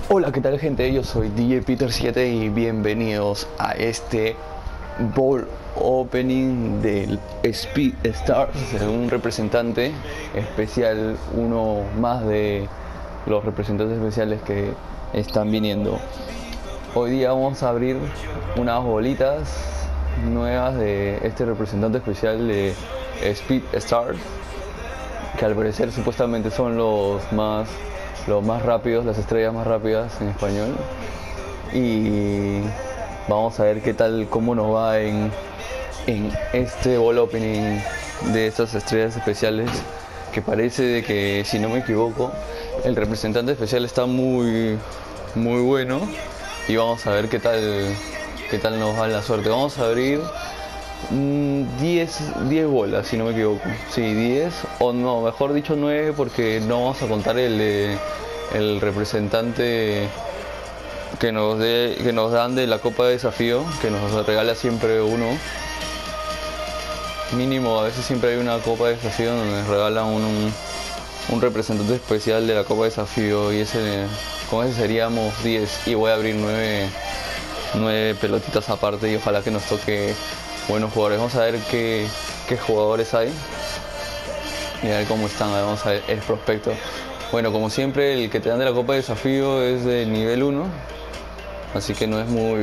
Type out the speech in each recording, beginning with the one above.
Hola, ¿qué tal, gente? Yo soy DJ Peter 7 y bienvenidos a este Ball Opening del Speed Stars, un representante especial, uno más de los representantes especiales que están viniendo. Hoy día vamos a abrir unas bolitas nuevas de este representante especial de Speed Stars, que al parecer supuestamente son los más rápidos, las estrellas más rápidas en español. Y vamos a ver qué tal, cómo nos va en este ball opening de estas estrellas especiales, que parece de que, si no me equivoco, el representante especial está muy bueno. Y vamos a ver qué tal nos va la suerte. Vamos a abrir 10 bolas, si no me equivoco. Sí, 10, o no, mejor dicho 9, porque no vamos a contar el representante que nos dan de la Copa de Desafío, que nos regala siempre uno. Mínimo, a veces siempre hay una Copa de Desafío donde nos regalan un representante especial de la Copa de Desafío, y con ese seríamos 10, y voy a abrir 9 pelotitas aparte, y ojalá que nos toque buenos jugadores. Vamos a ver qué jugadores hay y a ver cómo están. Vamos a ver el prospecto. Bueno, como siempre, el que te dan de la Copa de Desafío es de nivel 1, así que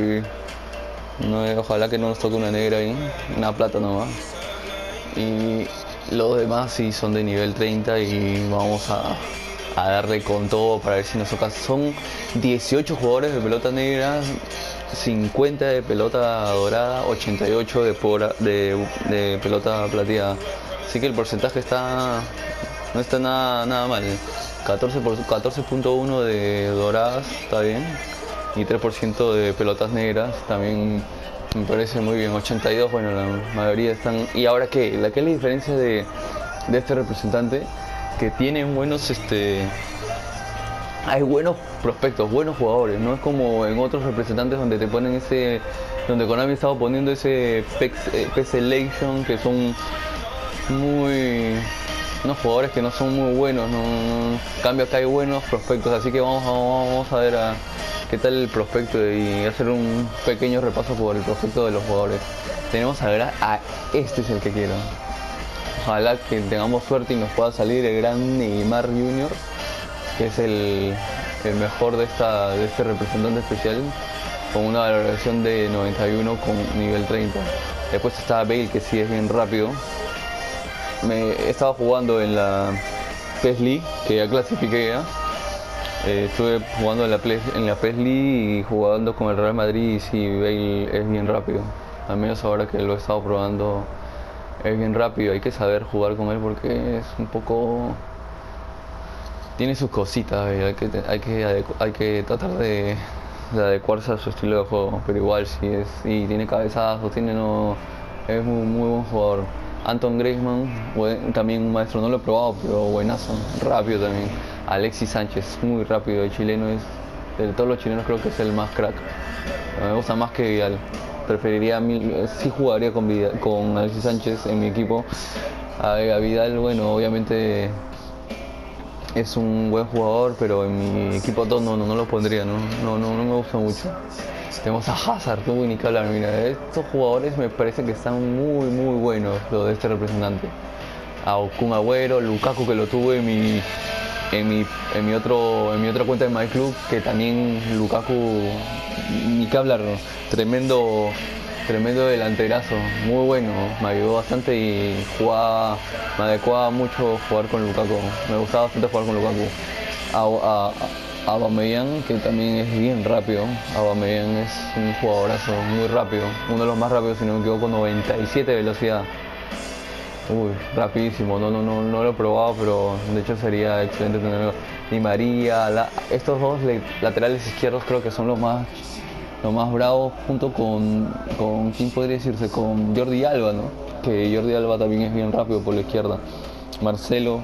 ojalá que no nos toque una negra ahí, una plata nomás. Y los demás sí son de nivel 30, y vamos a darle con todo para ver si nos toca. Son 18 jugadores de pelota negra, 50 de pelota dorada, 88 de pelota plateada. Así que el porcentaje no está nada mal. 14.1 de doradas está bien, y 3% de pelotas negras también me parece muy bien. 82, bueno, la mayoría están. ¿Y ahora qué? ¿Qué es la diferencia de este representante? Que tiene hay buenos prospectos, buenos jugadores. No es como en otros representantes donde te ponen donde Konami estaba poniendo ese P Selection, que son unos jugadores que no son muy buenos. En cambio, acá hay buenos prospectos, así que vamos a ver qué tal el prospecto y hacer un pequeño repaso por el prospecto de los jugadores. Tenemos este es el que quiero. Ojalá que tengamos suerte y nos pueda salir el gran Neymar Junior, que es el mejor de este representante especial, con una valoración de 91 con nivel 30. Después está Bale, que sí es bien rápido. He estado jugando en la PES League, que ya clasifiqué ya. Estuve jugando en la PES League y jugando con el Real Madrid, y sí, Bale es bien rápido. Al menos ahora que lo he estado probando, es bien rápido. Hay que saber jugar con él porque es un poco... tiene sus cositas, hay que tratar de adecuarse a su estilo de juego, pero igual y tiene cabezazos, es muy buen jugador. Anton Griezmann, también un maestro, no lo he probado, pero buenazo, rápido también. Alexis Sánchez, muy rápido, el chileno de todos los chilenos creo que es el más crack. Me gusta más que Vidal. Sí jugaría con Alexis Sánchez en mi equipo. A Vidal, bueno, obviamente es un buen jugador, pero en mi equipo top no lo pondría, no me gusta mucho. Tenemos a Hazard, ni que hablar. Mira, estos jugadores me parece que están muy buenos, los de este representante. A Kun Agüero, Lukaku, que lo tuve en mi otra cuenta de MyClub, que también Lukaku, ni que hablar, ¿no? Tremendo delanterazo, muy bueno, me ayudó bastante y me adecuaba mucho jugar con Lukaku, me gustaba bastante jugar con Lukaku. A Aubameyang, que también es bien rápido. Aubameyang es un jugadorazo, muy rápido, uno de los más rápidos, si no me equivoco, 97 de velocidad. Rapidísimo, no lo he probado, pero de hecho sería excelente tenerlo. Di María, estos dos laterales izquierdos creo que son los más bravos, junto con ¿quién podría decirse? Con Jordi Alba, ¿no? Que Jordi Alba también es bien rápido por la izquierda. Marcelo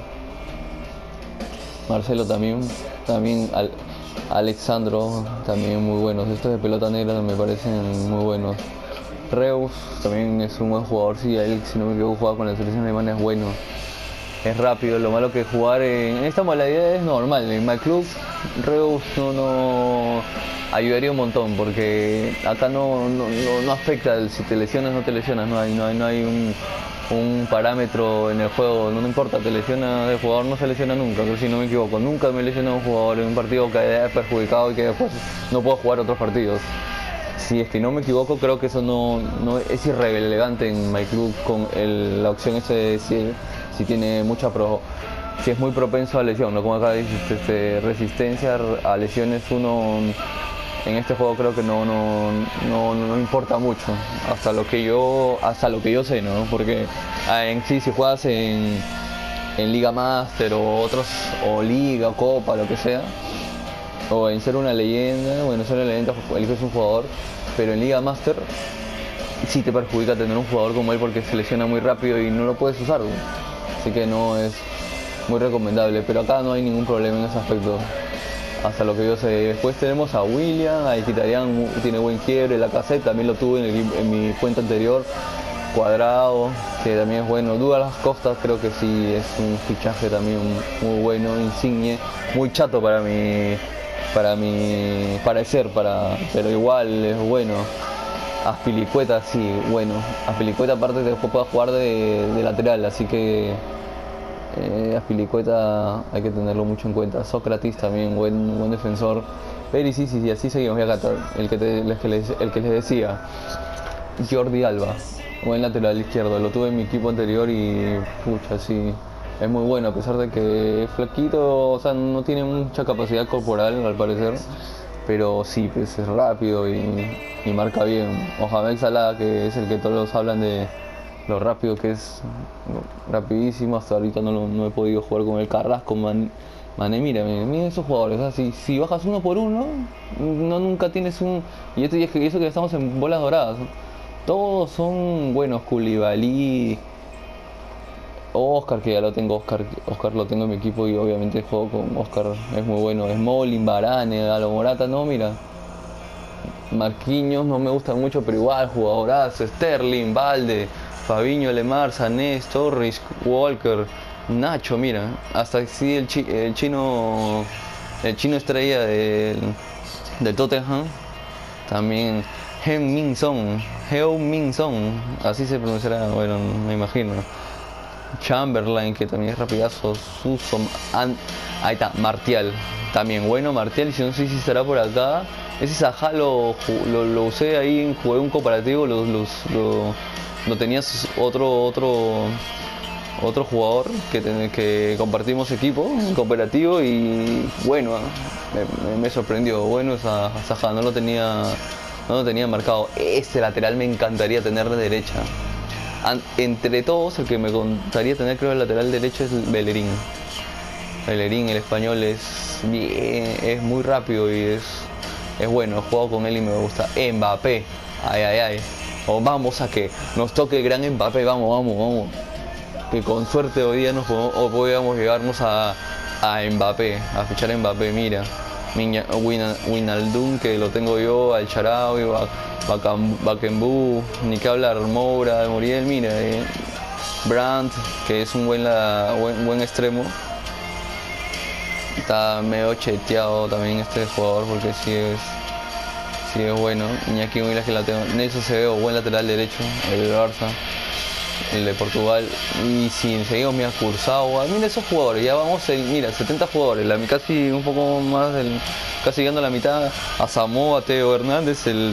también Alexandro, también muy buenos. Estos de pelota negra me parecen muy buenos. Reus también es un buen jugador, sí, él, si no me equivoco, juega con la selección alemana, es bueno. Es rápido, lo malo que jugar en esta modalidad es normal. En My Club Reus no ayudaría un montón porque acá no afecta si te lesionas o no te lesionas, no hay un parámetro en el juego, no importa, te lesiona, el jugador no se lesiona nunca, pero si no me equivoco, nunca me lesionó un jugador en un partido que haya perjudicado y que después no puedo jugar otros partidos. Si es que no me equivoco, creo que eso no es irrelevante en My Club con la opción ese de decir si tiene mucha si es muy propenso a lesión, ¿no? Como acá dices, resistencia a lesiones uno en este juego creo que no importa mucho, hasta lo que yo sé, ¿no? Porque en sí si juegas en Liga Master o Liga, Copa, lo que sea, o en ser una leyenda, bueno, ser una leyenda eliges un jugador, pero en Liga Master sí te perjudica tener un jugador como él porque se lesiona muy rápido y no lo puedes usar, ¿no? Así que no es muy recomendable, pero acá no hay ningún problema en ese aspecto, hasta lo que yo sé. Después tenemos a William, a Mkhitaryan, tiene buen quiebre, la cassette también lo tuve en mi cuenta anterior, Cuadrado, que también es bueno, Douglas Costa creo que sí es un fichaje también muy bueno, Insigne, muy chato para mi parecer, pero igual es bueno. Azpilicueta sí, bueno, Azpilicueta aparte de que pueda jugar de lateral, así que Azpilicueta hay que tenerlo mucho en cuenta. Sócrates también, buen defensor. Perisic, sí, así seguimos. Voy a catar el que les decía. Jordi Alba, buen lateral izquierdo. Lo tuve en mi equipo anterior y pucha, sí, es muy bueno a pesar de que es flaquito, o sea, no tiene mucha capacidad corporal al parecer, pero sí, pues es rápido y marca bien. Mohamed Salah, que es el que todos hablan de lo rápido que es, rapidísimo, hasta ahorita no he podido jugar con el Carrasco, Mané, mira esos jugadores, así, si bajas uno por uno, nunca tienes y eso que estamos en bolas doradas, ¿no? Todos son buenos, Koulibaly, Oscar, que ya lo tengo, Oscar lo tengo en mi equipo y obviamente juego con Oscar, es muy bueno, Smalling, Varane, Galo Morata, no, mira, Marquinhos no me gusta mucho, pero igual, jugadorazo, Sterling, Valde, Fabinho, Lemar, Sané, Torres, Walker, Nacho, mira, hasta sí el chino estrella del Tottenham, también Heung-min Son, así se pronunciará, bueno, me imagino. Chamberlain, que también es rapidazo, ahí está, Martial, también bueno, Martial, y no sé si estará por acá. Ese Saha lo usé ahí, jugué un comparativo, lo tenías otro jugador que compartimos equipo, un cooperativo, y bueno, me sorprendió, bueno esa Saha, no lo tenía marcado. Este lateral me encantaría tener de derecha. Entre todos, el que me gustaría tener, creo, el lateral derecho es Bellerín. Bellerín, el español, es muy rápido y es bueno. He jugado con él y me gusta. Mbappé, ay. O vamos a que nos toque el gran Mbappé, vamos. Que con suerte hoy día podamos llegarnos a Mbappé, a fichar a Mbappé, mira. Wijnaldum, que lo tengo yo, al Charaui, Bakembú, ni que hablar, Moura, de Muriel, mira, Brandt, que es un buen extremo. Está medio cheteado también este jugador porque sí es bueno. Iñaki Williams, que la tengo. Nelson Sevedo, buen lateral derecho, el Barça, el de Portugal. Y si seguimos, mira, Kurzawa, mira esos jugadores, ya vamos, mira, 70 jugadores, casi un poco más casi llegando a la mitad. A Samoa, Teo Hernández, el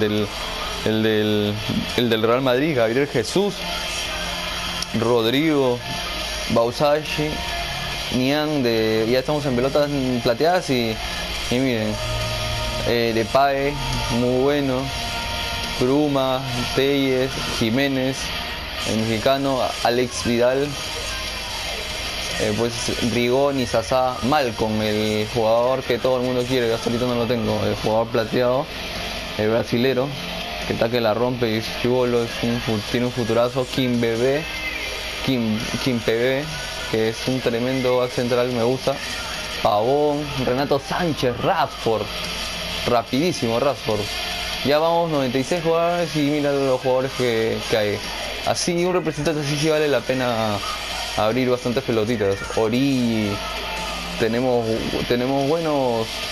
del Real Madrid, Gabriel Jesús, Rodrigo, Bausachi, Niang, ya estamos en pelotas plateadas y miren, Depay, muy bueno, Bruma, Telles, Jiménez, el mexicano, Alex Vidal, pues Rigón y Sasá, Malcom, el jugador que todo el mundo quiere, yo hasta ahorita no lo tengo, el jugador plateado, el brasilero, que está que la rompe y es chibolo, tiene un futurazo. Kim PB, que es un tremendo back central, me gusta. Pavón, Renato Sánchez, Rashford, rapidísimo Rashford. Ya vamos 96 jugadores y mira los jugadores que hay. Así, un representante así sí vale la pena abrir bastantes pelotitas. Ori, tenemos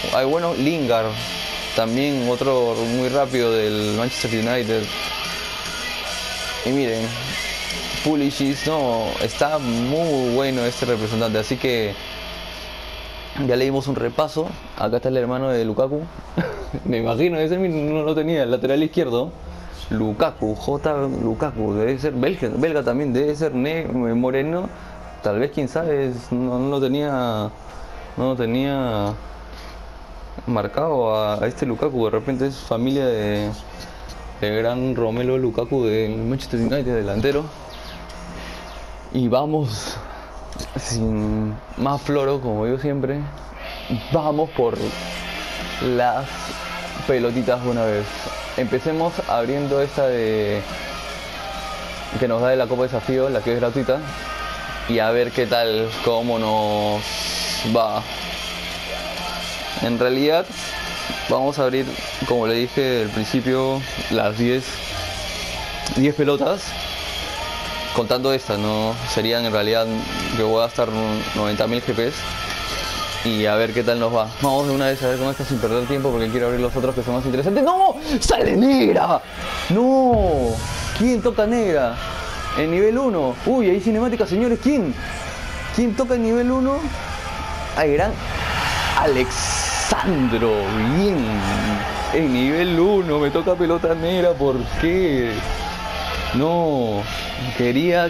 Hay buenos, Lingard, también otro muy rápido del Manchester United. Y miren, Pulisic, no, está muy bueno este representante, así que ya le dimos un repaso. Acá está el hermano de Lukaku. Me imagino, ese no lo tenía, el lateral izquierdo. Lukaku, Lukaku, debe ser belga también, debe ser moreno. Tal vez, quién sabe, no lo tenía, no lo tenía marcado a este Lukaku. De repente es familia de gran Romelu Lukaku del Manchester United, delantero. Y vamos, sin más floro, como digo siempre, vamos por las pelotitas de una vez. Empecemos abriendo esta de que nos da de la Copa Desafío, la que es gratuita, y a ver qué tal, cómo nos va. En realidad vamos a abrir, como le dije al principio, las 10 pelotas, contando estas, no serían en realidad que voy a gastar 90.000 GPs. Y a ver qué tal nos va. Vamos de una vez a ver con esta sin perder tiempo, porque quiero abrir los otros que son más interesantes. ¡No! ¡Sale negra! ¡No! ¿Quién toca negra? En nivel 1. Uy, hay cinemática, señores. ¿Quién? ¿Quién toca en nivel 1? Hay gran Alexandro. Bien. En nivel 1 me toca pelota negra. ¿Por qué? No. Quería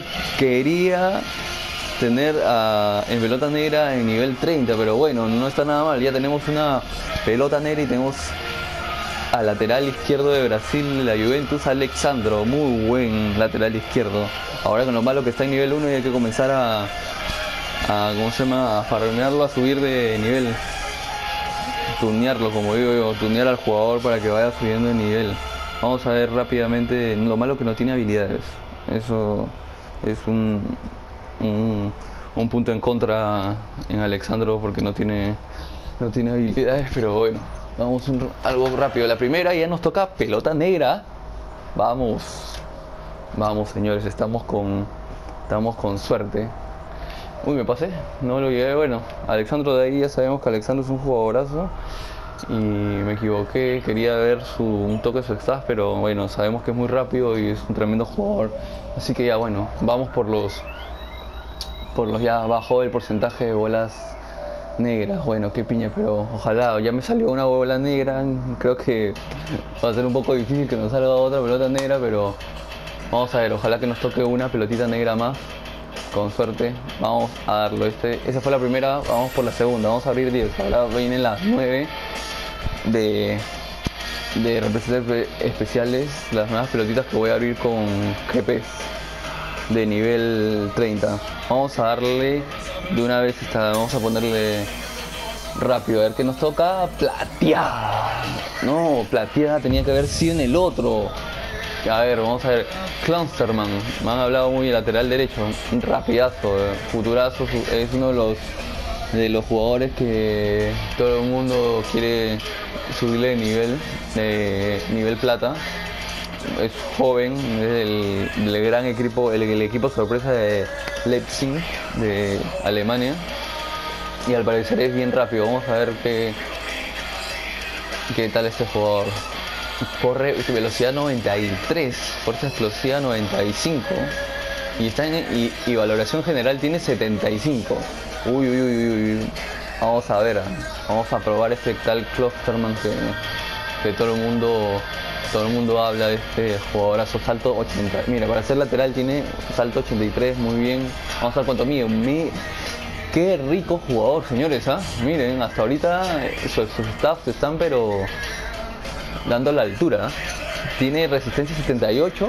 tener en pelota negra en nivel 30, pero bueno, no está nada mal. Ya tenemos una pelota negra y tenemos al lateral izquierdo de Brasil, la Juventus, Alexandro. Muy buen lateral izquierdo. Ahora con lo malo que está en nivel 1 y hay que comenzar a ¿cómo se llama? A farmearlo, a subir de nivel. Tunearlo, como digo yo, tunear al jugador para que vaya subiendo de nivel. Vamos a ver rápidamente. Lo malo que no tiene habilidades. Eso es un punto en contra en Alexandro, porque no tiene habilidades, pero bueno, vamos algo rápido. La primera ya nos toca pelota negra. Vamos señores, estamos con suerte. Uy, me pasé, no lo llegué. Bueno, Alexandro, de ahí ya sabemos que Alexandro es un jugadorazo y me equivoqué, quería ver un toque de su staff, pero bueno, sabemos que es muy rápido y es un tremendo jugador, así que ya bueno, vamos por los ya bajó el porcentaje de bolas negras. Bueno, qué piña, pero ojalá. Ya me salió una bola negra, creo que va a ser un poco difícil que nos salga otra pelota negra, pero vamos a ver, ojalá que nos toque una pelotita negra más, con suerte. Vamos a darlo. Esa fue la primera, vamos por la segunda, vamos a abrir 10. Ahora vienen las 9 de representantes especiales, las nuevas pelotitas que voy a abrir con GPs de nivel 30. Vamos a darle de una vez vamos a ponerle rápido, a ver qué nos toca. Plateada. No, plateada tenía que haber sido en el otro. A ver, vamos a ver. Klosterman, me han hablado muy de lateral derecho, un rapidazo, futurazo, es uno de los jugadores que todo el mundo quiere subirle de nivel plata. Es joven, es el gran equipo, el equipo sorpresa de Leipzig, de Alemania, y al parecer es bien rápido. Vamos a ver qué tal este jugador. Corre velocidad 93, fuerza explosiva 95 y está y valoración general tiene 75. Uy. Vamos a ver, vamos a probar este tal Klosterman que todo el mundo habla de este jugadorazo. Salto 80, mira, para ser lateral tiene salto 83, muy bien. Vamos a ver cuánto mide. Qué rico jugador, señores, miren, hasta ahorita sus staffs están pero dando la altura. Tiene resistencia 78,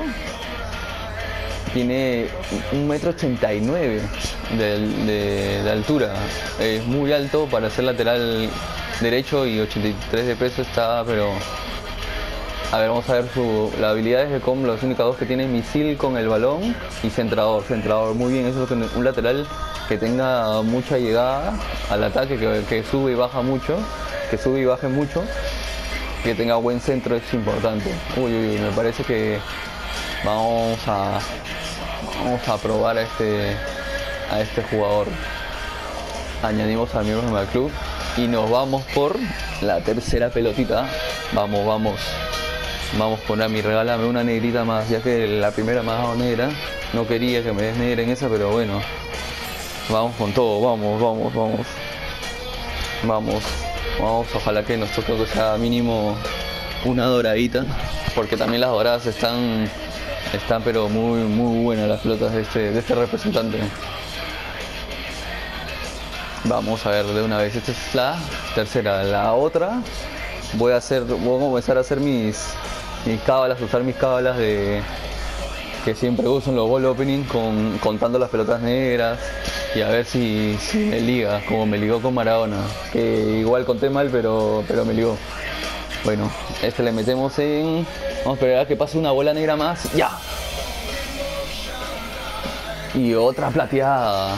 tiene 1,89 m de altura, es muy alto para ser lateral derecho, y 83 de peso está, pero a ver, vamos a ver las habilidades de Com. Las únicas dos que tiene: misil con el balón y centrador, muy bien. Eso es lo que un lateral que tenga mucha llegada al ataque, que sube y baja mucho, baje mucho, que tenga buen centro, es importante. Uy, me parece que vamos a probar a este jugador. Añadimos a miembros del club. Y nos vamos por la tercera pelotita. Vamos, vamos. Vamos con Ami, regálame una negrita más, ya que la primera me ha dado negra. No quería que me des negra en esa, pero bueno. Vamos con todo, vamos, vamos, vamos. Vamos, vamos, ojalá que nos toque que sea mínimo una doradita. Porque también las doradas están pero muy buenas las pelotas de este representante. Vamos a ver de una vez, esta es la tercera. La otra, voy a comenzar a hacer mis cábalas, usar mis cábalas de que siempre uso en los ball opening contando las pelotas negras y a ver si me liga, como me ligó con Maradona, que igual conté mal pero me ligó. Bueno, le metemos en... Vamos a esperar a que pase una bola negra más. ¡Ya! Y otra plateada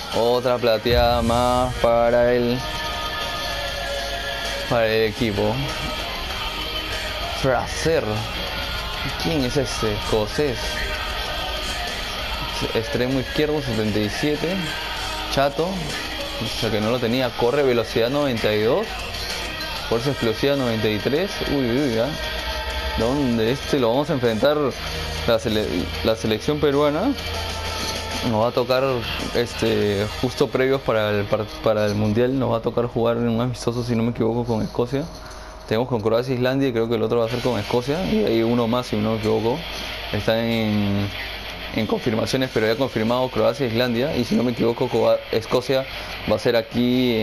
más para el equipo. Fraser. ¿Quién es ese? Escocés. Extremo izquierdo 77. Chato. O sea que no lo tenía. Corre velocidad 92. Fuerza explosiva 93. Uy, ya. ¿Dónde lo vamos a enfrentar? La selección peruana. Nos va a tocar justo previos para el mundial. Nos va a tocar jugar en un amistoso, si no me equivoco, con Escocia. Tenemos con Croacia e Islandia y creo que el otro va a ser con Escocia. Y hay uno más, si no me equivoco. Están en confirmaciones, pero ya confirmado Croacia e Islandia. Y si no me equivoco, Escocia va a ser aquí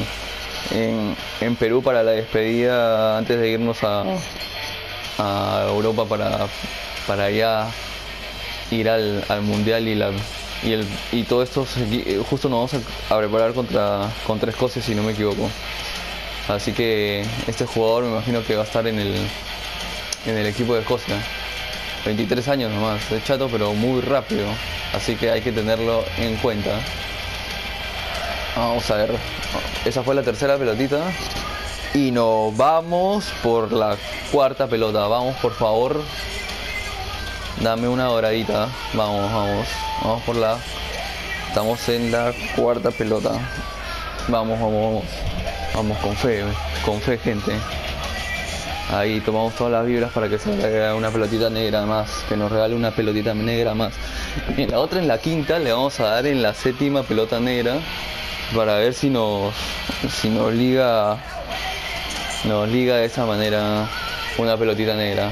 en Perú para la despedida antes de irnos a Europa para ya ir al mundial y todo esto justo nos vamos a preparar contra Escocia, si no me equivoco. Así que este jugador me imagino que va a estar en el equipo de Escocia. 23 años nomás, es chato pero muy rápido, así que hay que tenerlo en cuenta. Vamos a ver, esa fue la tercera pelotita y nos vamos por la cuarta pelota. Vamos, por favor, dame una doradita. Vamos por estamos en la cuarta pelota. Vamos con fe, gente. Ahí tomamos todas las vibras para que salga una pelotita negra más, que nos regale una pelotita negra más. En la otra, en la quinta, le vamos a dar en la séptima pelota negra para ver si nos liga de esa manera una pelotita negra.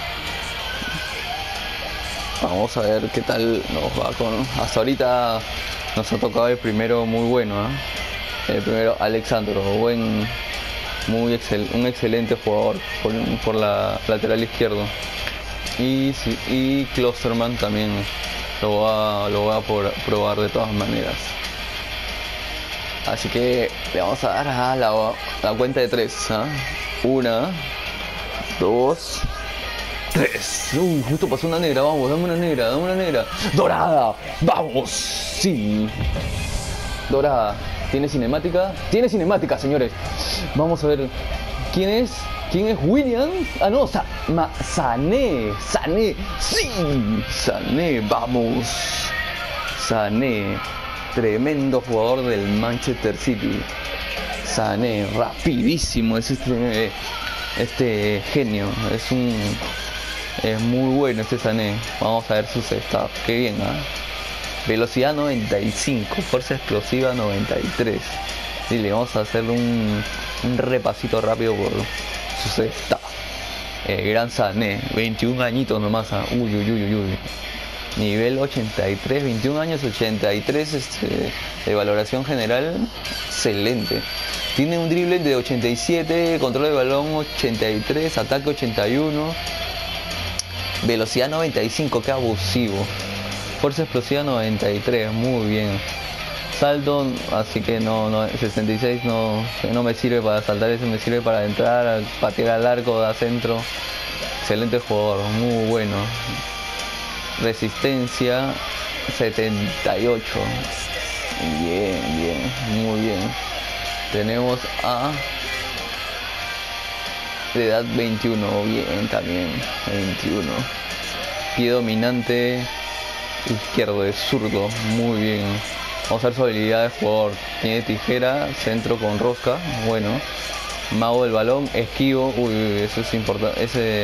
Vamos a ver qué tal nos va hasta ahorita nos ha tocado el primero muy bueno, ¿eh? El primero, Alexandro, un excelente jugador por la lateral izquierdo. Y Klosterman también lo voy a probar de todas maneras. Así que le vamos a dar a la cuenta de 3. 1, 2, 3. Justo pasó una negra. Vamos, dame una negra. Dorada. Vamos. Sí. Dorada. ¿Tiene cinemática? Tiene cinemática, señores. Vamos a ver. ¿Quién es? Williams? Ah, no, Sané. Sí. Sané, vamos. Sané. Tremendo jugador del Manchester City. Sané, rapidísimo. Es este genio. Es muy bueno este Sané. Vamos a ver su sexta. Qué bien, Velocidad 95, fuerza explosiva 93. Y le vamos a hacer un repasito rápido por su sexta. Gran Sané, 21 añitos nomás. Uy. Nivel 83, 21 años, 83 de valoración general, excelente. Tiene un drible de 87, control de balón 83, ataque 81, velocidad 95, qué abusivo. Fuerza explosiva 93, muy bien. Salto, así que no 66 no me sirve para saltar, eso me sirve para entrar, patear al arco de centro. Excelente jugador, muy bueno. Resistencia 78. Bien, muy bien. Tenemos de edad 21, bien también, 21. Pie dominante izquierdo, de zurdo, muy bien. Vamos a ver su habilidad de jugador. Tiene tijera, centro con rosca, bueno. Mago del balón, esquivo, uy, eso es importante.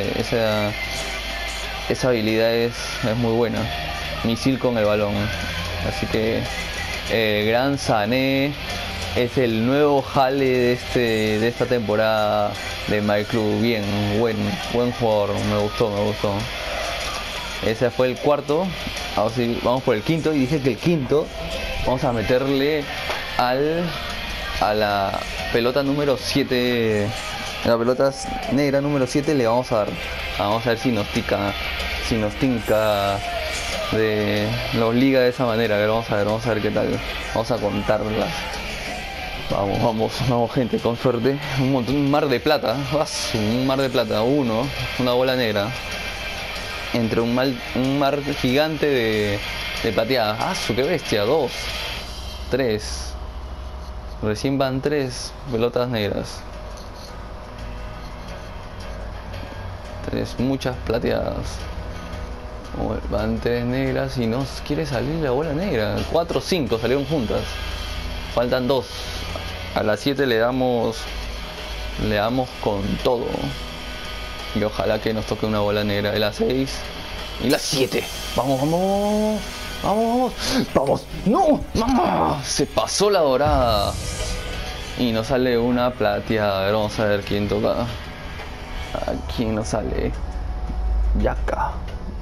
Esa habilidad es muy buena. Misil con el balón. Así que Gran Sané es el nuevo jale de esta temporada de My Club. Bien, buen jugador, me gustó. Ese fue el cuarto. Ahora sí, vamos por el quinto. Y dije que el quinto vamos a meterle a la pelota número 7. La pelota negra número 7 le vamos a dar. Vamos a ver si nos tinca de los liga de esa manera. A ver, vamos a ver qué tal. Vamos a contarlas. Vamos gente, con suerte. Un mar de plata. Un mar de plata. Una bola negra. Entre un mar gigante de plateadas. ¡Qué bestia! 2, 3. Recién van 3 pelotas negras. 3, muchas plateadas. Van 3 negras y no quiere salir la bola negra. 4, 5 salieron juntas. Faltan 2. A las 7 le damos con todo. Y ojalá que nos toque una bola negra. De las 6 y las 7. Vamos. No. Se pasó la dorada. Y nos sale una plateada. A ver, vamos a ver quién toca. ¿A quién nos sale? Yaka.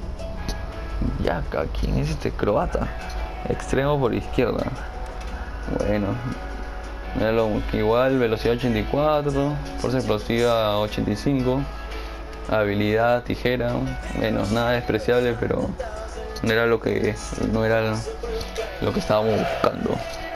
¿Quién es este croata? Extremo por izquierda. Bueno. Míralo, igual, velocidad 84, fuerza explosiva 85, habilidad tijera, menos nada despreciable, pero no era lo que estábamos buscando.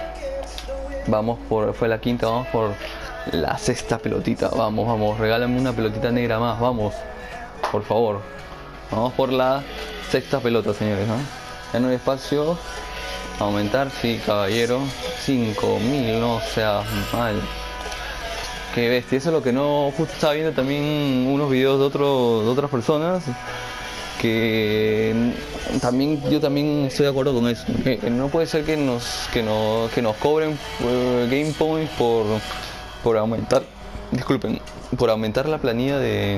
Fue la quinta, vamos por la sexta pelotita. Vamos, regálame una pelotita negra más, vamos, por favor. Vamos por la sexta pelota, señores, ¿no? Ya no hay espacio. Aumentar, sí, caballero. 5000, no seas mal. Qué bestia, eso es lo que no. Justo estaba viendo también unos videos de otras personas. Que yo también estoy de acuerdo con eso. Que no puede ser que nos cobren game points por aumentar. Disculpen, por aumentar la planilla de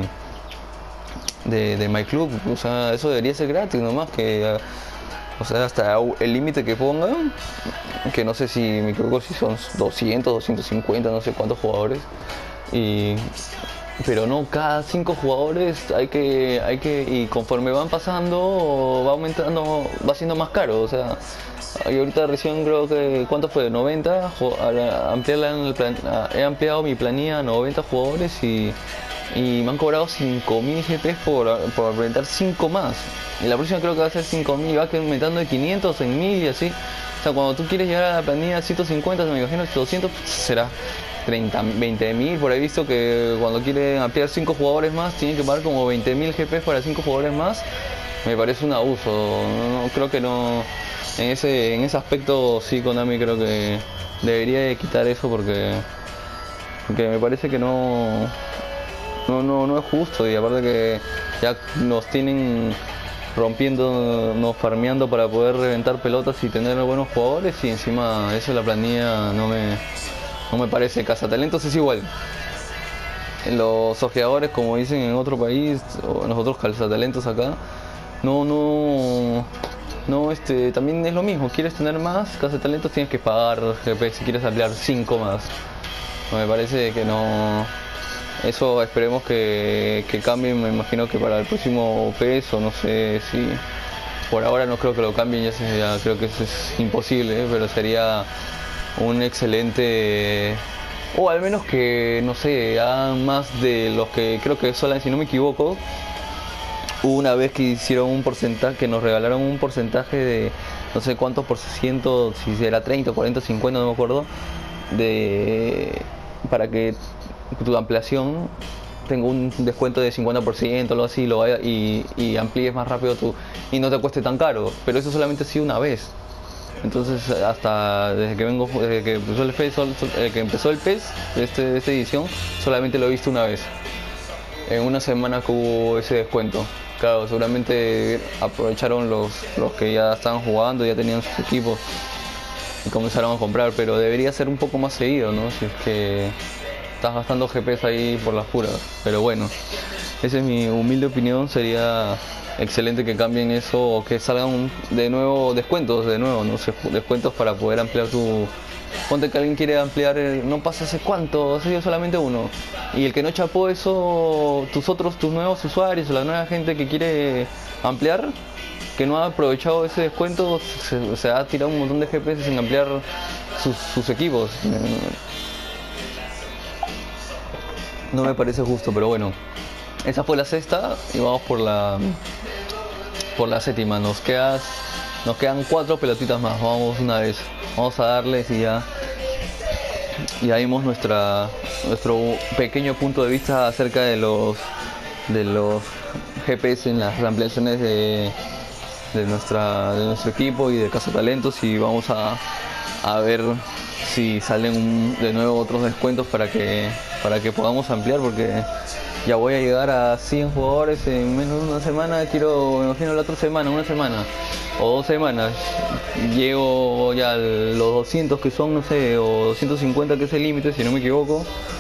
My Club. O sea, eso debería ser gratis nomás, que o sea, hasta el límite que pongan, que no sé si me equivoco, si son 200, 250, no sé cuántos jugadores. Pero no, cada 5 jugadores y conforme van pasando, va aumentando, va siendo más caro. O sea, y ahorita recién creo que, ¿cuánto fue? 90, he ampliado mi planilla a 90 jugadores y me han cobrado 5000 GPs por aumentar 5 más. Y la próxima creo que va a ser 5000, va aumentando de 500 en 1000 y así. O sea, cuando tú quieres llegar a la planilla 150, me imagino 200, será 20.000. Por ahí he visto que cuando quieren ampliar 5 jugadores más, tienen que pagar como 20.000 GPs para 5 jugadores más. Me parece un abuso. No, creo que no. En ese aspecto sí, Konami creo que debería de quitar eso porque me parece que no es justo. Y aparte que ya nos tienen farmeando para poder reventar pelotas y tener buenos jugadores, y encima eso la planilla no me parece. Cazatalentos es igual. Los ojeadores, como dicen en otro país, o nosotros cazatalentos acá, también es lo mismo. Quieres tener más cazatalentos, tienes que pagar GP si quieres ampliar 5 más. Me parece que no. Eso esperemos que cambie. Me imagino que para el próximo PES, o no sé si por ahora no creo que lo cambien, ya creo que eso es imposible, pero sería un excelente, o al menos que no sé, hagan más de los que creo que solo, si no me equivoco, hubo una vez que hicieron un porcentaje, que nos regalaron un porcentaje de no sé cuántos por ciento, si era 30, 40, 50, no me acuerdo, para que tu ampliación tenga un descuento de 50%, algo así, y amplíes más rápido y no te cueste tan caro. Pero eso solamente ha sido una vez. Entonces, hasta desde que empezó el PES de esta edición, solamente lo he visto una vez. En una semana que hubo ese descuento. Claro, seguramente aprovecharon los que ya estaban jugando, ya tenían sus equipos. y comenzaron a comprar, pero debería ser un poco más seguido, ¿no? Si es que estás gastando GPs ahí por las puras. Pero bueno, esa es mi humilde opinión. Sería excelente que cambien eso o que salgan de nuevo descuentos, no sé, descuentos para poder ampliar tu... Ponte que alguien quiere ampliar, no pasa hace cuánto, ha sido solamente uno. Y el que no chapó eso, tus nuevos usuarios, la nueva gente que quiere ampliar, que no ha aprovechado ese descuento, se ha tirado un montón de GPS sin ampliar sus equipos. No me parece justo, pero bueno. Esa fue la sexta y vamos por la séptima. Nos quedan 4 pelotitas más. Vamos una vez. Vamos a darles y ya vimos nuestro pequeño punto de vista acerca de los GPS en las ampliaciones de nuestro equipo y de Cazatalentos, y vamos a ver si salen de nuevo otros descuentos para que podamos ampliar, porque ya voy a llegar a 100 jugadores en menos de una semana. Me imagino la otra semana, una semana o 2 semanas, llego ya a los 200 que son, no sé, o 250 que es el límite, si no me equivoco.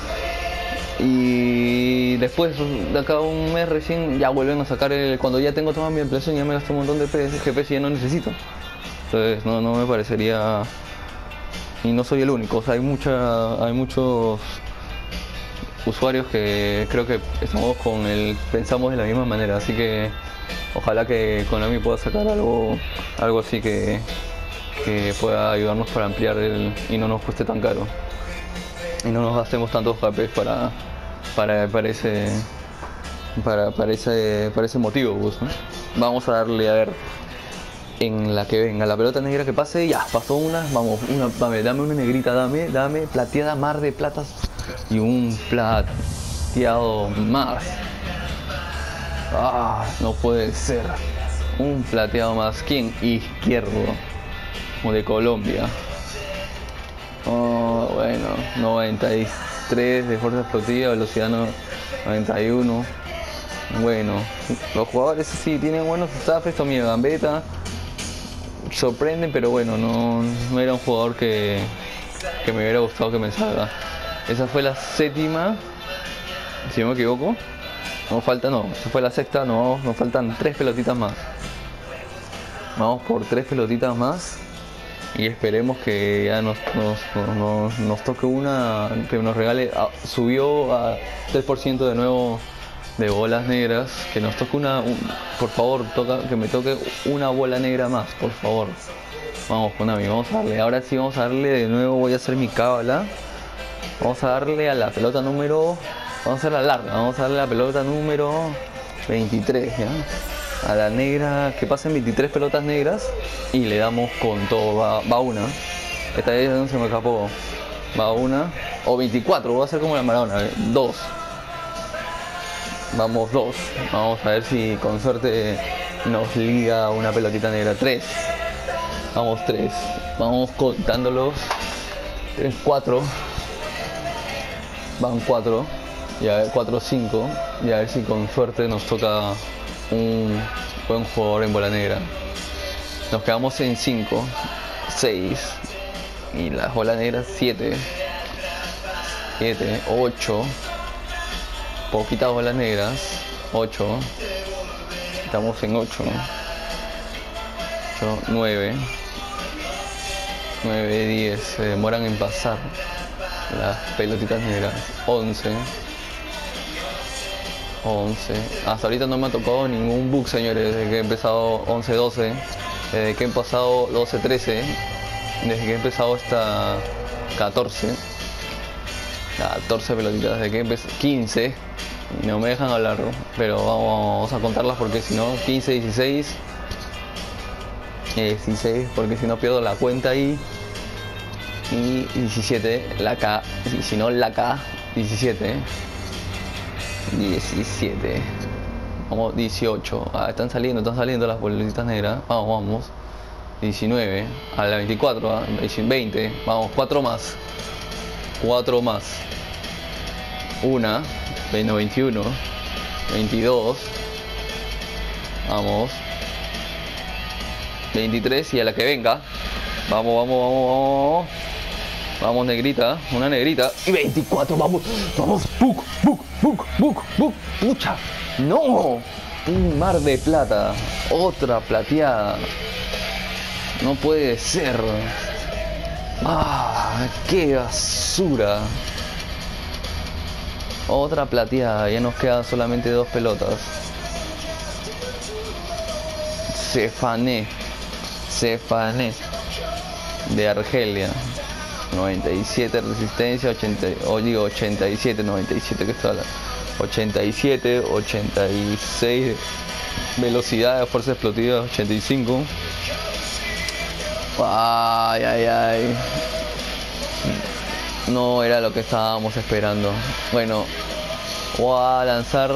Y después, de acá a un mes recién, ya vuelven a sacar cuando ya tengo toda mi ampliación, ya me gasté un montón de GPS y ya no necesito. Entonces no me parecería, y no soy el único, o sea, hay muchos usuarios que creo que pensamos de la misma manera, así que ojalá que Konami pueda sacar algo así que pueda ayudarnos para ampliar y no nos cueste tan caro y no nos gastemos tantos GPs para ese motivo, pues, ¿no? Vamos a darle a ver en la que venga la pelota negra que pase. Ya pasó una, vamos, dame una negrita, dame plateada, mar de platas y un plateado más. No puede ser. Un plateado más. ¿Quién? Izquierdo. O de Colombia. Bueno. 93 de fuerza explosiva, velocidad 91. Bueno. Los jugadores sí tienen buenos staffs. Tommy Gambetta. Sorprenden, pero bueno, no era un jugador que me hubiera gustado que me salga. Esa fue la séptima, si no me equivoco. Esa fue la sexta, nos faltan 3 pelotitas más. Vamos por 3 pelotitas más y esperemos que ya nos toque una, que nos regale. Subió a 3% de nuevo de bolas negras, que nos toque por favor, que me toque una bola negra más, por favor. Vamos, Konami, vamos a darle. Ahora sí vamos a darle de nuevo, voy a hacer mi cábala. Vamos a darle a la pelota número... Vamos a hacer la larga, vamos a darle a la pelota número 23, ¿ya? A la negra, que pasen 23 pelotas negras y le damos con todo. Va una. Esta vez no se me escapó. Va una. O 24, voy a hacer como la Maradona. 2. Vamos 2. Vamos a ver si con suerte nos liga una pelotita negra. 3. Vamos 3. Vamos contándolos. 3, 4. Van 4. Y a ver, 4, 5. Y a ver si con suerte nos toca un buen jugador en bola negra. Nos quedamos en 5, 6. Y las bolas negras 7, 8. Poquitas bolas negras. 8. Estamos en 8. 9. 9, 10. Se demoran en pasar las pelotitas negras. 11. Hasta ahorita no me ha tocado ningún bug, señores, desde que he empezado 11-12, desde que he pasado 12-13, desde que he empezado esta 14 pelotitas, desde que he empezado 15, no me dejan hablar, pero vamos a contarlas porque si no, 15, 16, porque si no pierdo la cuenta ahí, y 17, la K, y si no la K, 17. 17. Vamos, 18. Están saliendo las boletitas negras. Vamos. 19. A la 24. 20. Vamos, 4 más. 1. 21. 22. Vamos. 23 y a la que venga. Vamos, vamos, vamos, vamos. Vamos, negrita, una negrita. Y 24, vamos, vamos. Buk, buk, buk, buk, buk. Pucha, no. Un mar de plata. Otra plateada. No puede ser. Ah, qué basura. Otra plateada. Ya nos quedan solamente 2 pelotas. Cefané. Cefané. De Argelia. 97 resistencia, 87, 97 que está la 87, 86 velocidad de fuerza explotiva, 85. Ay, ay, ay. No era lo que estábamos esperando. Bueno, voy a lanzar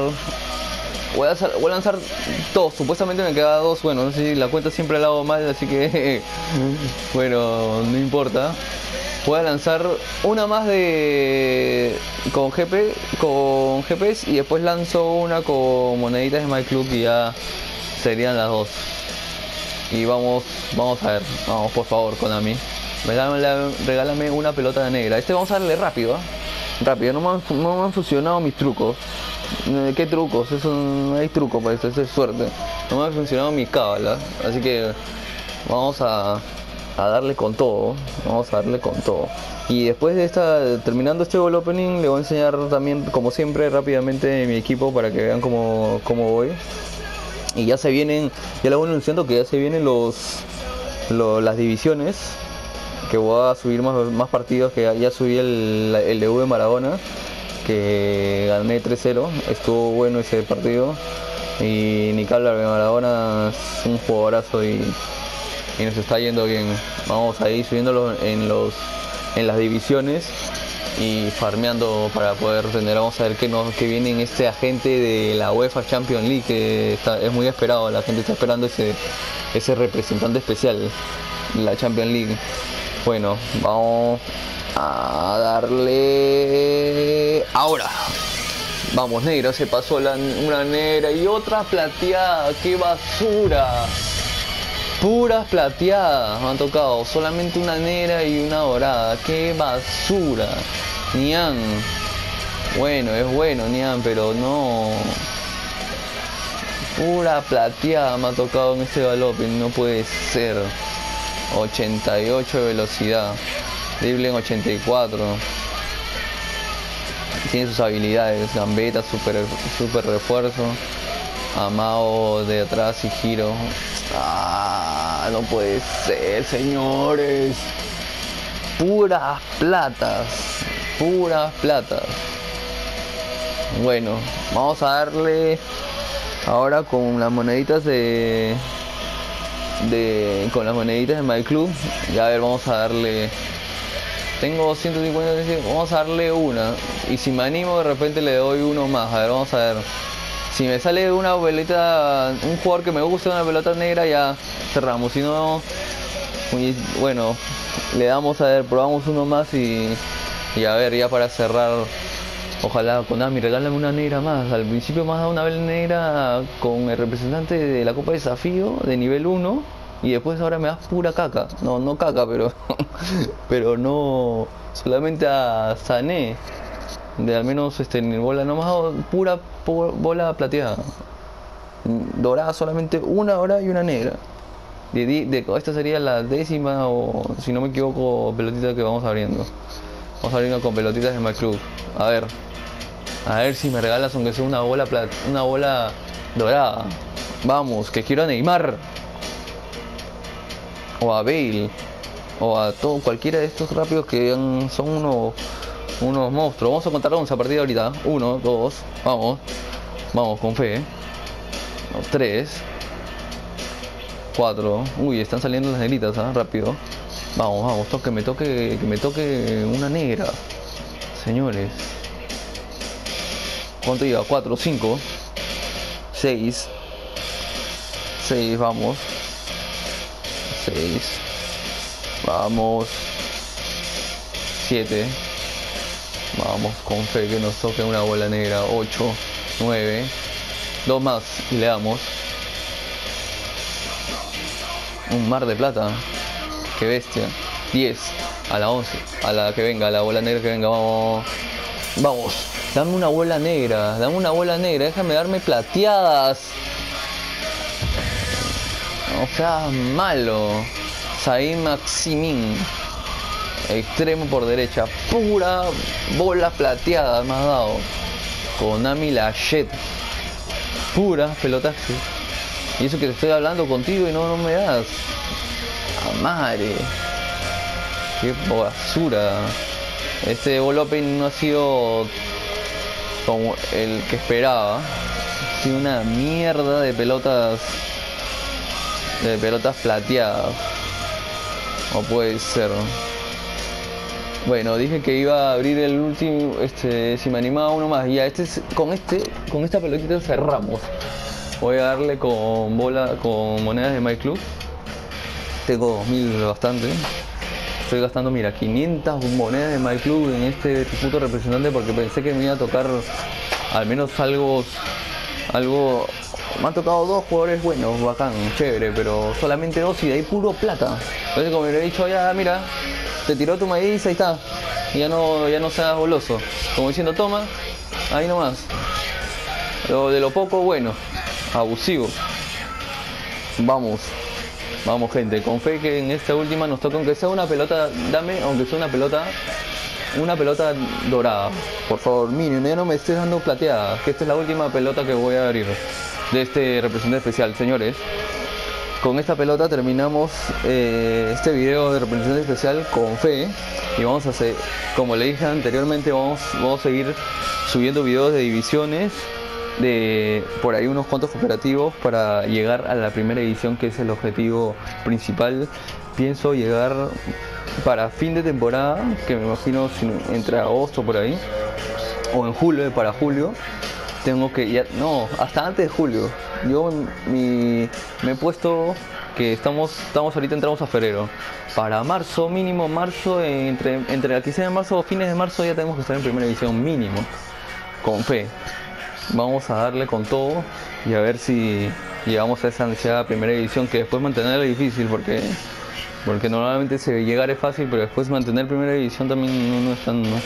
2, supuestamente me queda 2, bueno, no sé si la cuenta siempre la hago mal, así que bueno, no importa. Voy a lanzar una más con GPS y después lanzo una con moneditas de My Club y ya serían las 2. Y vamos a ver, vamos por favor, Konami. Regálame una pelota negra. Vamos a darle rápido, rápido, no me han funcionado mis trucos. ¿Qué trucos? Eso no hay truco para eso es suerte. No me han funcionado mis cábalas, así que vamos a darle con todo. Vamos a darle con todo. Y después de terminando este ball opening, le voy a enseñar también, como siempre, rápidamente mi equipo para que vean cómo voy. Y ya les voy anunciando que ya se vienen las divisiones. Que voy a subir más partidos, que ya subí el de V Maradona, que gané 3-0, estuvo bueno ese partido. Y Nicala de Maradona es un jugadorazo y nos está yendo bien. Vamos a ir subiéndolo en las divisiones y farmeando para poder tener. Vamos a ver qué viene en este agente de la UEFA Champions League, que es muy esperado. La gente está esperando ese representante especial de la Champions League. Bueno, vamos a darle ahora. Vamos, negra, se pasó una negra y otra plateada. ¡Qué basura! Puras plateadas me han tocado, solamente una negra y una dorada. ¡Qué basura! Nian. Bueno, es bueno Nian, pero no. Pura plateada me ha tocado en este galope, no puede ser. 88 de velocidad. Drible en 84. Tiene sus habilidades. Gambeta, super refuerzo. Amado de atrás y giro. Ah, no puede ser, señores. Puras platas. Puras platas. Bueno, vamos a darle ahora con las moneditas con las moneditas de My Club. Ya a ver, vamos a darle. Tengo 150, vamos a darle una. Y si me animo, de repente le doy uno más. A ver, vamos a ver. Si me sale una pelota, un jugador que me gusta, una pelota negra, ya cerramos. Si no, bueno, le damos, a ver, probamos uno más y a ver, ya para cerrar. Ojalá, Konami, regálame una negra más. Al principio me has dado una vela negra con el representante de la Copa Desafío de nivel 1 y después ahora me das pura caca. No caca, pero no, solamente a Sané. De al menos bola, no me has dado pura bola plateada. Dorada solamente una dorada y una negra. Esta sería la 10ª o, si no me equivoco, pelotita que vamos abriendo. Vamos abriendo con pelotitas de My Club. A ver si me regalas aunque sea una bola dorada. Vamos, que quiero a Neymar. O a Bale. O a cualquiera de estos rápidos que son unos monstruos. Vamos a contar 11 a partir de ahorita. 1, 2, vamos. Vamos con fe. 3, 4. Uy, están saliendo las negritas, rápido. Vamos, que me toque una negra. Señores. ¿Cuánto lleva? 4, 5, 6, vamos. 6, vamos. 7, vamos, con fe que nos toque una bola negra. 8, 9, 2 más y le damos un mar de plata. Qué bestia. 10. A la 11. A la que venga, a la bola negra que venga. Vamos. Vamos. Dame una bola negra. Dame una bola negra. Déjame darme plateadas. No seas malo. Zayn Maximin. Extremo por derecha. Pura bola plateada me has dado. Konami Lachette. Pura pelotaje. Y eso que te estoy hablando contigo y no me das. ¡A madre! ¡Qué basura! Este ball open no ha sido como el que esperaba. Ha sido una mierda de pelotas. De pelotas plateadas. No puede ser. Bueno, dije que iba a abrir el último, si me animaba uno más. Ya, con esta pelotita cerramos. Voy a darle con monedas de My Club. Tengo 2000 bastante. Estoy gastando, mira, 500 monedas de My Club en este puto representante porque pensé que me iba a tocar al menos algo. Me han tocado 2 jugadores buenos, bacán, chévere, pero solamente 2 y de ahí puro plata. Entonces, como me he dicho, ya mira, te tiró tu maíz, ahí está. Ya no seas goloso. Como diciendo, toma, ahí nomás. De lo poco bueno, abusivo. Vamos, gente, con fe que en esta última nos toca, aunque sea una pelota, dame, aunque sea una pelota dorada. Por favor, miren, ya no me estés dando plateada, que esta es la última pelota que voy a abrir de este representante especial, señores. Con esta pelota terminamos este video de representante especial con fe. Y vamos a hacer, como le dije anteriormente, vamos a seguir subiendo videos de divisiones, de por ahí unos cuantos cooperativos para llegar a la primera edición, que es el objetivo principal. Pienso llegar para fin de temporada, que me imagino entre agosto por ahí, o en julio, para julio. Tengo que ya, no, hasta antes de julio. Yo me he puesto que estamos ahorita, entramos a febrero. Para marzo, mínimo marzo, entre la quincena de marzo o fines de marzo ya tenemos que estar en primera división mínimo. Con fe. Vamos a darle con todo y a ver si llegamos a esa ansiada primera división, que después mantenerla es difícil porque normalmente llegar es fácil, pero después mantener primera división también no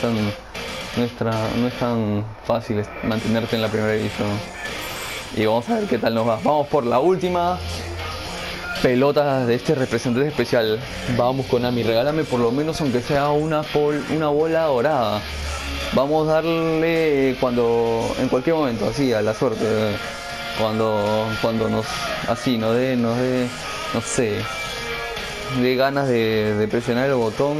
es tan fácil mantenerte en la primera división. Y vamos a ver qué tal nos va. Vamos por la última pelota de este representante especial. Vamos, Konami, regálame por lo menos aunque sea una bola dorada. Vamos a darle en cualquier momento, así a la suerte. Cuando nos dé, no sé, de ganas de presionar el botón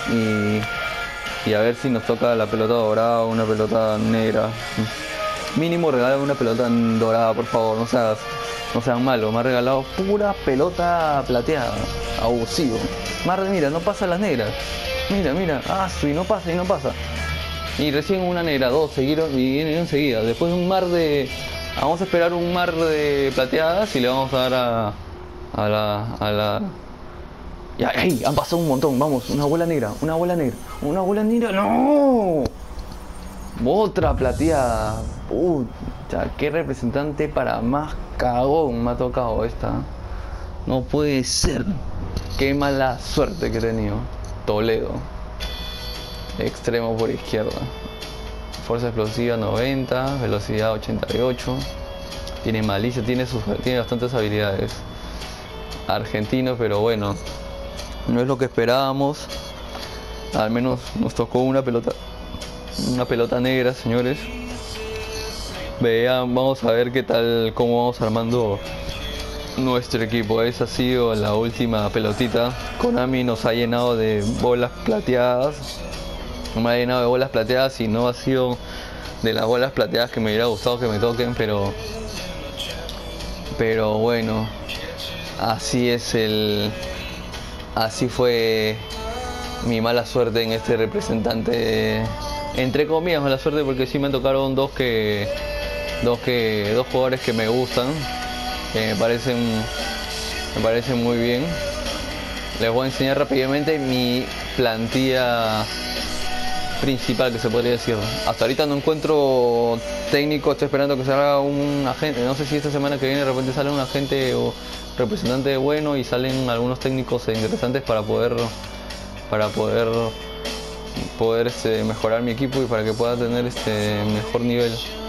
y a ver si nos toca la pelota dorada o una pelota negra. Mínimo regálame una pelota dorada, por favor, no sean malos. Me ha regalado pura pelota plateada, abusivo. Mira, no pasa las negras. Mira, y no pasa. Y recién una negra, 2 seguidos y vienen enseguida. Después vamos a esperar un mar de plateadas y le vamos a dar a la. Ya, ¡ay! Han pasado un montón, vamos, una bola negra, ¡no! Otra plateada. Puta, qué representante para más cagón me ha tocado esta. No puede ser. Qué mala suerte que he tenido. Toledo. Extremo por izquierda. Fuerza explosiva 90, velocidad 88. Tiene malicia, tiene bastantes habilidades. Argentino, pero bueno, no es lo que esperábamos. Al menos nos tocó una pelota negra, señores. Vamos a ver qué tal, cómo vamos armando nuestro equipo. Esa ha sido la última pelotita. Konami nos ha llenado de bolas plateadas. Me ha llenado de bolas plateadas y no ha sido de las bolas plateadas que me hubiera gustado que me toquen, pero bueno, así fue mi mala suerte en este representante, entre comillas mala suerte, porque sí me tocaron dos jugadores que me gustan, que me parecen muy bien. Les voy a enseñar rápidamente mi plantilla principal que se podría decir. Hasta ahorita no encuentro técnico, estoy esperando que salga un agente, no sé si esta semana que viene de repente sale un agente o representante bueno y salen algunos técnicos interesantes para poder mejorar mi equipo y para que pueda tener mejor nivel.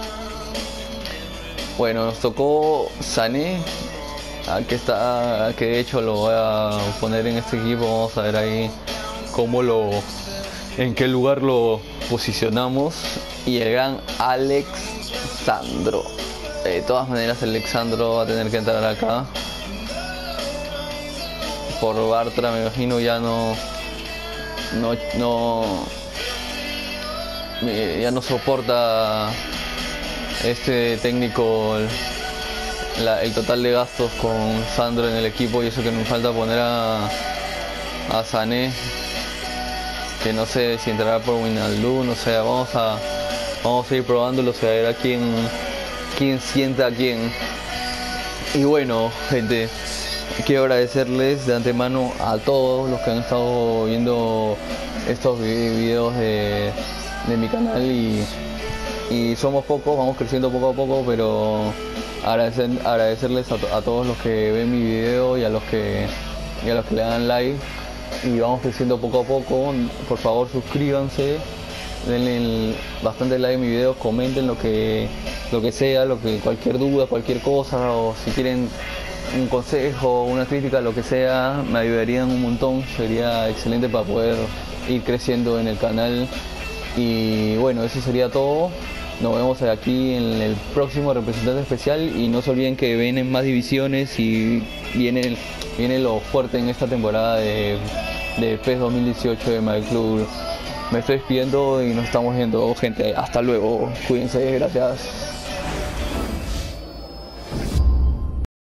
Bueno, nos tocó Sané, que de hecho lo voy a poner en este equipo. Vamos a ver ahí en qué lugar lo posicionamos. Y el gran Alex Sandro. De todas maneras, Alexandro va a tener que entrar acá. Por Bartra, me imagino, ya ya no soporta este técnico el total de gastos con Sandro en el equipo, y eso que nos falta poner a Sané, que no sé si entrará por Wijnaldum, o sea, vamos a ir probándolo, a ver a quién sienta a quién. Y bueno, gente, quiero agradecerles de antemano a todos los que han estado viendo estos videos de mi canal, y somos pocos, vamos creciendo poco a poco, pero agradecerles a todos los que ven mi video y a los que le dan like, y vamos creciendo poco a poco. Por favor, suscríbanse, denle bastante like a mi video, comenten lo que sea, cualquier duda, cualquier cosa, o si quieren un consejo, una crítica, lo que sea, me ayudarían un montón, sería excelente para poder ir creciendo en el canal. Y bueno, eso sería todo. Nos vemos aquí en el próximo representante especial, y no se olviden que vienen más divisiones y viene lo fuerte en esta temporada de PES 2018 de My Club. Me estoy despidiendo y nos estamos viendo, gente. Hasta luego, cuídense, gracias.